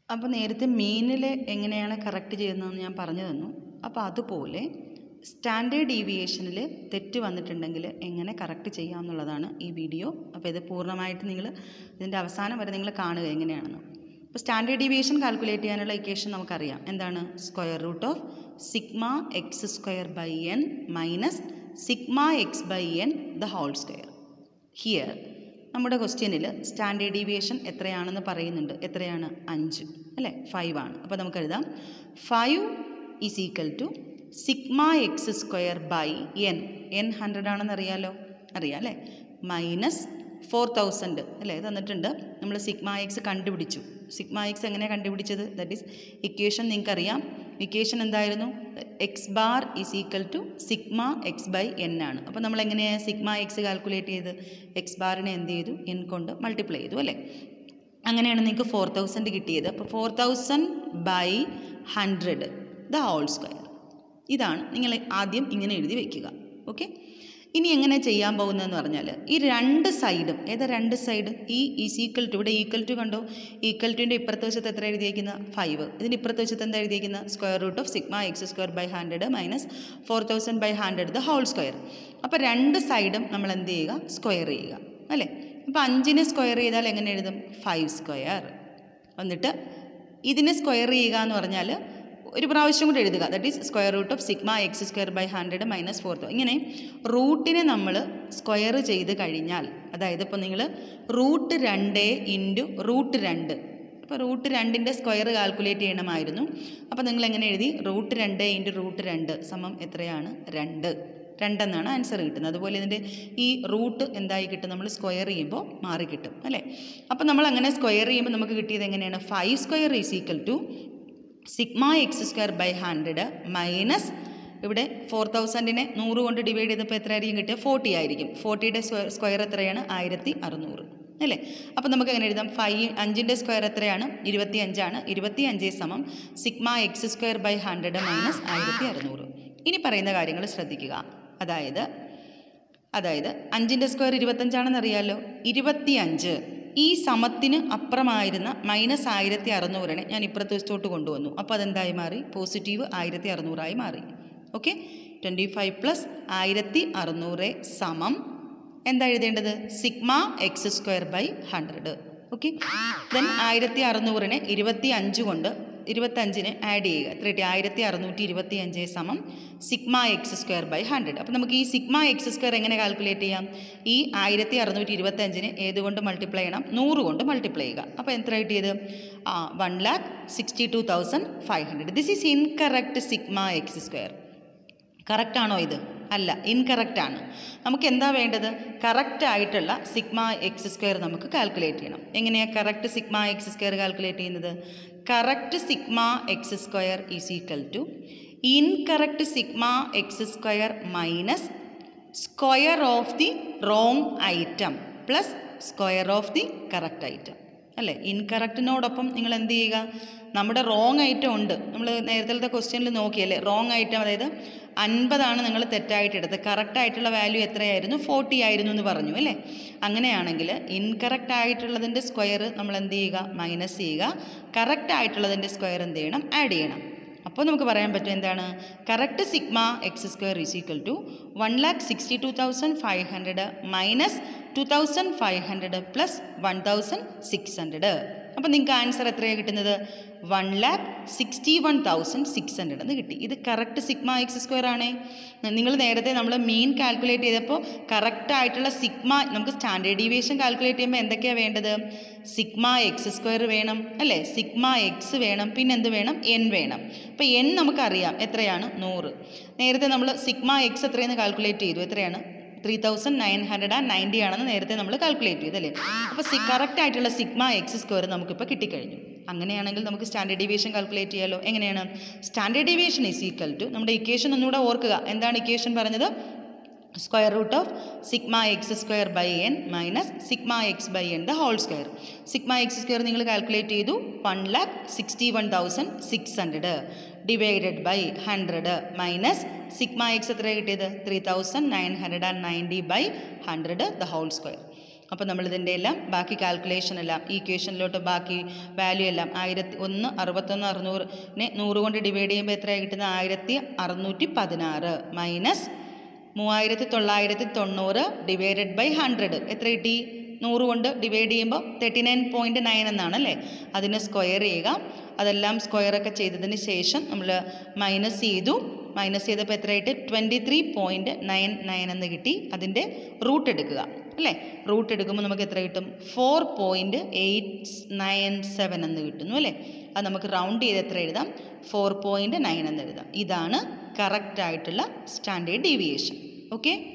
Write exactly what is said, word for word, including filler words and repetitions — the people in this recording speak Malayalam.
അപ്പോൾ നേരത്തെ മീനിൽ എങ്ങനെയാണ് കറക്റ്റ് ചെയ്യുന്നതെന്ന് ഞാൻ പറഞ്ഞു തന്നു. അപ്പോൾ അതുപോലെ സ്റ്റാൻഡേർഡ് ഡീവിയേഷനിൽ തെറ്റ് വന്നിട്ടുണ്ടെങ്കിൽ എങ്ങനെ കറക്റ്റ് ചെയ്യാമെന്നുള്ളതാണ് ഈ വീഡിയോ. അപ്പോൾ ഇത് പൂർണ്ണമായിട്ട് നിങ്ങൾ ഇതിൻ്റെ അവസാനം വരെ നിങ്ങൾ കാണുക എങ്ങനെയാണെന്ന്. അപ്പോൾ സ്റ്റാൻഡേർഡ് ഡീവിയേഷൻ കാൽക്കുലേറ്റ് ചെയ്യാനുള്ള ഇക്വേഷൻ നമുക്കറിയാം. എന്താണ്? Square root of sigma x square by n minus sigma x by n the whole square. Here നമ്മുടെ ക്വസ്റ്റ്യനിൽ സ്റ്റാൻഡേർഡ് ഡീവിയേഷൻ എത്രയാണെന്ന് പറയുന്നുണ്ട്. എത്രയാണ്? അഞ്ച് അല്ലേ? ഫൈവ് ആണ്. അപ്പോൾ നമുക്കെഴുതാം five is equal to sigma x square by n. N hundred ആണെന്ന് അറിയാമല്ലോ, അറിയാം അല്ലേ? മൈനസ് ഫോർ തൗസൻഡ് അല്ലേ തന്നിട്ടുണ്ട്. നമ്മൾ സിഗ്മ എക്സ് കണ്ടുപിടിച്ചു. സിഗ്മ എക്സ് എങ്ങനെയാണ് കണ്ടുപിടിച്ചത്? ദാറ്റ് ഈസ് ഇക്വേഷൻ നിങ്ങൾക്കറിയാം. ഇക്വേഷൻ എന്തായിരുന്നു? X bar is equal to sigma x by n ആണ്. അപ്പോൾ നമ്മൾ എങ്ങനെയാണ് സിഗ്മ എക്സ് കാൽക്കുലേറ്റ് ചെയ്ത്? എക്സ് ബാറിനെ എന്ത് ചെയ്തു? എൻ കൊണ്ട് മൾട്ടിപ്ലൈ ചെയ്തു അല്ലേ? അങ്ങനെയാണ് നിങ്ങൾക്ക് ഫോർ തൗസൻഡ് കിട്ടിയത്. അപ്പോൾ four thousand by hundred the whole square. ഇതാണ് നിങ്ങൾ ആദ്യം ഇങ്ങനെ എഴുതി വയ്ക്കുക. ഓക്കെ, ഇനി എങ്ങനെ ചെയ്യാൻ പോകുന്നതെന്ന് പറഞ്ഞാൽ ഈ രണ്ട് സൈഡും, ഏതാ രണ്ട് സൈഡ്? ഈ ഈസ് ഈക്വൽ ടു, ഇവിടെ ഈക്വൽ ടു കണ്ടോ? ഈക്വൽ ടുവിൻ്റെ ഇപ്പുറത്തെ വശത്ത് എത്ര എഴുതിയിരിക്കുന്ന? ഫൈവ്. ഇതിൻ്റെ ഇപ്പുറത്തെ വശത്ത് എന്താ എഴുതിയിരിക്കുന്ന? Square root of sigma x square by hundred minus four thousand by hundred the whole square. അപ്പോൾ രണ്ട് സൈഡും നമ്മൾ എന്ത് ചെയ്യുക? സ്ക്വയർ ചെയ്യുക അല്ലേ? അപ്പോൾ അഞ്ചിനെ സ്ക്വയർ ചെയ്താൽ എങ്ങനെ എഴുതും? Five square. എന്നിട്ട് ഇതിനെ സ്ക്വയർ ചെയ്യുക എന്ന് പറഞ്ഞാൽ ഒരു പ്രാവശ്യം കൂടി എഴുതുക. That is square root of sigma x square by hundred minus four. ഇങ്ങനെ റൂട്ടിനെ നമ്മൾ സ്ക്വയർ ചെയ്ത് കഴിഞ്ഞാൽ, അതായത് ഇപ്പോൾ നിങ്ങൾ റൂട്ട് രണ്ട് ഇൻറ്റു റൂട്ട് രണ്ട്, ഇപ്പോൾ റൂട്ട് രണ്ടിൻ്റെ സ്ക്വയർ കാൽക്കുലേറ്റ് ചെയ്യണമായിരുന്നു. അപ്പോൾ നിങ്ങൾ എങ്ങനെ എഴുതി? റൂട്ട് രണ്ട് ഇൻറ്റു റൂട്ട് രണ്ട് സമം എത്രയാണ്? രണ്ട്. രണ്ടെന്നാണ് ആൻസർ കിട്ടുന്നത്. അതുപോലെ ഇതിൻ്റെ ഈ റൂട്ട് എന്തായി കിട്ടും? നമ്മൾ സ്ക്വയർ ചെയ്യുമ്പോൾ മാറി കിട്ടും അല്ലേ? അപ്പോൾ നമ്മൾ അങ്ങനെ സ്ക്വയർ ചെയ്യുമ്പോൾ നമുക്ക് കിട്ടിയത് എങ്ങനെയാണ്? Five square is equal to sigma x square by hundred minus, ഇവിടെ ഫോർ തൗസൻഡിനെ നൂറ് കൊണ്ട് ഡിവൈഡ് ചെയ്തപ്പോൾ എത്ര ആയിരിക്കും കിട്ടുക? ഫോർട്ടി ആയിരിക്കും. ഫോർട്ടിയുടെ സ്ക്വയർ എത്രയാണ്? ആയിരത്തി അറുന്നൂറ് അല്ലേ? അപ്പോൾ നമുക്ക് എങ്ങനെ എഴുതാം? ഫൈവ് അഞ്ചിൻ്റെ സ്ക്വയർ എത്രയാണ്? ഇരുപത്തി അഞ്ചാണ്. ഇരുപത്തി അഞ്ച് സമം sigma x square by hundred minus ആയിരത്തി അറുന്നൂറ്. ഇനി പറയുന്ന കാര്യങ്ങൾ ശ്രദ്ധിക്കുക. അതായത് അതായത് അഞ്ചിൻ്റെ സ്ക്വയർ ഇരുപത്തഞ്ചാണെന്ന് അറിയാമല്ലോ. ഇരുപത്തി അഞ്ച് ഈ സമത്തിന് അപ്പുറമായിരുന്ന മൈനസ് ആയിരത്തി അറുന്നൂറിനെ ഞാൻ ഇപ്പുറത്തെ വശത്തോട്ട് കൊണ്ടുവന്നു. അപ്പോൾ അതെന്തായി മാറി? പോസിറ്റീവ് ആയിരത്തി അറുന്നൂറായി മാറി. ഓക്കെ, ട്വൻറ്റി ഫൈവ് പ്ലസ് ആയിരത്തി അറുന്നൂറ് സമം എന്താ എഴുതേണ്ടത്? Sigma x square by hundred. Okay, then ആയിരത്തി അറുന്നൂറിനെ ഇരുപത്തി അഞ്ച് കൊണ്ട് ഇരുപത്തഞ്ചിന് ആഡ് ചെയ്യുക. എത്ര കിട്ടി? ആയിരത്തി അറുന്നൂറ്റി ഇരുപത്തി അഞ്ച് സമം sigma x square by hundred. അപ്പോൾ നമുക്ക് ഈ സിഗ്മ എക്സ് സ്ക്വയർ എങ്ങനെ കാൽക്കുലേറ്റ് ചെയ്യാം? ഈ ആയിരത്തി അറുന്നൂറ്റി ഇരുപത്തഞ്ചിന് ഏതുകൊണ്ട് മൾട്ടിപ്ലൈ ചെയ്യണം? നൂറ് കൊണ്ട് മൾട്ടിപ്ലൈ ചെയ്യുക. അപ്പോൾ എത്ര കിട്ടിയത്? ആ one lakh sixty two thousand five hundred. This is incorrect sigma x square. Correct ആണോ ഇത്? അല്ല, ഇൻകറക്റ്റ് ആണ്. നമുക്ക് എന്താ വേണ്ടത്? കറക്റ്റ് ആയിട്ടുള്ള സിഗ്മ എക്സ് സ്ക്വയർ നമുക്ക് കാൽക്കുലേറ്റ് ചെയ്യണം. എങ്ങനെയാണ് correct sigma x square calculate ചെയ്യുന്നത്? Correct sigma x square is equal to incorrect sigma x square minus square of the wrong item plus square of the correct item അല്ലേ? ഇൻകറക്റ്റിനോടൊപ്പം നിങ്ങൾ എന്ത് ചെയ്യുക? നമ്മുടെ റോങ് ഐറ്റം ഉണ്ട്. നമ്മൾ നേരത്തെ ക്വസ്റ്റ്യനിൽ നോക്കിയല്ലേ? റോങ് ഐറ്റം, അതായത് അൻപതാണ് നിങ്ങൾ തെറ്റായിട്ട് എടുത്തത്. കറക്റ്റ് ആയിട്ടുള്ള വാല്യൂ എത്രയായിരുന്നു? ഫോർട്ടി ആയിരുന്നു എന്ന് പറഞ്ഞു അല്ലേ? അങ്ങനെയാണെങ്കിൽ ഇൻകറക്റ്റ് ആയിട്ടുള്ളതിൻ്റെ സ്ക്വയർ നമ്മൾ എന്ത് ചെയ്യുക? മൈനസ് ചെയ്യുക. കറക്റ്റ് ആയിട്ടുള്ളതിൻ്റെ സ്ക്വയർ എന്ത് ചെയ്യണം? ആഡ് ചെയ്യണം. അപ്പോൾ നമുക്ക് പറയാൻ പറ്റും എന്താണ്? Correct sigma x square is equal to one lakh sixty two thousand five hundred minus two thousand five hundred plus one thousand six hundred. അപ്പോൾ നിങ്ങൾക്ക് ആൻസർ എത്രയാണ് കിട്ടുന്നത്? One lakh sixty one thousand six hundred എന്ന് കിട്ടി. ഇത് കറക്റ്റ് സിഗ്മ എക്സ് സ്ക്വയർ ആണേ. നിങ്ങൾ നേരത്തെ നമ്മൾ മീൻ കാൽക്കുലേറ്റ് ചെയ്തപ്പോൾ കറക്റ്റ് ആയിട്ടുള്ള സിഗ്മ, നമുക്ക് സ്റ്റാൻഡേർഡ് ഡീവിയേഷൻ കാൽക്കുലേറ്റ് ചെയ്യുമ്പോൾ എന്തൊക്കെയാണ് വേണ്ടത്? സിഗ്മ എക്സ് സ്ക്വയർ വേണം അല്ലേ? സിഗ്മ എക്സ് വേണം, പിന്നെ എന്ത് വേണം? എൻ വേണം. അപ്പോൾ എൻ നമുക്കറിയാം എത്രയാണ്? നൂറ്. നേരത്തെ നമ്മൾ സിഗ്മ എക്സ് എത്രയെന്ന് കാൽക്കുലേറ്റ് ചെയ്തു. എത്രയാണ്? Three thousand nine hundred and ninety ആണെന്ന് നേരത്തെ നമ്മൾ കാൽക്കുലേറ്റ് ചെയ്തല്ലേ? അപ്പോൾ സി കറക്റ്റ് ആയിട്ടുള്ള സിഗ്മ എക്സ് സ്ക്വയർ നമുക്കിപ്പോൾ കിട്ടിക്കഴിഞ്ഞു. അങ്ങനെയാണെങ്കിൽ നമുക്ക് സ്റ്റാൻഡേർഡ് ഡീവിയേഷൻ കാൽക്കുലേറ്റ് ചെയ്യാമല്ലോ. എങ്ങനെയാണ്? Standard deviation is equal to, നമ്മുടെ ഇക്വേഷൻ ഒന്നുകൂടെ ഓർക്കുക. എന്താണ് ഇക്വേഷൻ പറഞ്ഞത്? Square root of sigma x square by n minus sigma x by n the whole square. Sigma x square നിങ്ങൾ കാൽക്കുലേറ്റ് ചെയ്തു. One lakh sixty one thousand six hundred divided by hundred minus sigma x എത്ര കിട്ടിയത്? Three thousand nine hundred and ninety by hundred the whole square. അപ്പോൾ നമ്മളിതിൻ്റെ എല്ലാം ബാക്കി കാൽക്കുലേഷൻ എല്ലാം ഈക്വേഷനിലോട്ട് ബാക്കി വാല്യൂ എല്ലാം ആയിരത്തി ഒന്ന് അറുപത്തൊന്ന് അറുന്നൂറിനെ നൂറ് കൊണ്ട് ഡിവൈഡ് ചെയ്യുമ്പോൾ എത്രയാണ് കിട്ടുന്നത്? ആയിരത്തി അറുന്നൂറ്റി പതിനാറ് മൈനസ് മൂവായിരത്തി തൊള്ളായിരത്തി തൊണ്ണൂറ് ഡിവൈഡഡ് ബൈ ഹൺഡ്രഡ് എത്ര കിട്ടി? നൂറ് കൊണ്ട് ഡിവൈഡ് ചെയ്യുമ്പോൾ തേർട്ടി നയൻ പോയിൻറ്റ് നയൻ എന്നാണല്ലേ. അതിന് സ്ക്വയർ ചെയ്യുക. അതെല്ലാം സ്ക്വയറൊക്കെ ചെയ്തതിന് ശേഷം നമ്മൾ മൈനസ് ചെയ്തു. മൈനസ് ചെയ്തപ്പോൾ എത്രയായിട്ട്? Twenty three point nine nine എന്ന് കിട്ടി. അതിൻ്റെ റൂട്ട് എടുക്കുക അല്ലേ. റൂട്ട് എടുക്കുമ്പോൾ നമുക്ക് എത്ര കിട്ടും? Four point eight nine seven എന്ന് കിട്ടുന്നു അല്ലേ. അത് നമുക്ക് റൗണ്ട് ചെയ്ത് എത്ര എഴുതാം? ഫോർ പോയിൻറ്റ് നയൻ എന്ന് എഴുതാം. ഇതാണ് കറക്റ്റായിട്ടുള്ള സ്റ്റാൻഡേർഡ് ഡീവിയേഷൻ. ഓക്കെ.